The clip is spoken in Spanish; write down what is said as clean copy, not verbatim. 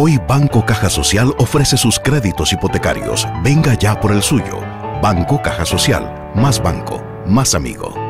Hoy Banco Caja Social ofrece sus créditos hipotecarios. Venga ya por el suyo. Banco Caja Social. Más banco, más amigo.